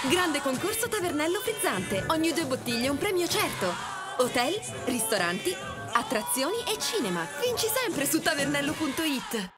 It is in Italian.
Grande concorso Tavernello frizzante. Ogni 2 bottiglie un premio certo. Hotel, ristoranti, attrazioni e cinema. Vinci sempre su tavernello.it.